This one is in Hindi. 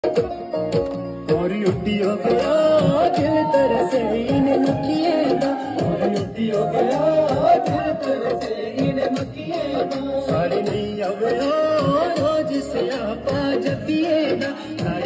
और युद्धी हो गया दिल तरसे इन मक्खिए दा, और युद्धी हो गया दिल तरसे इन मक्खिए दा, साड़ी नहीं आवे रोज से आपा जतिए दा।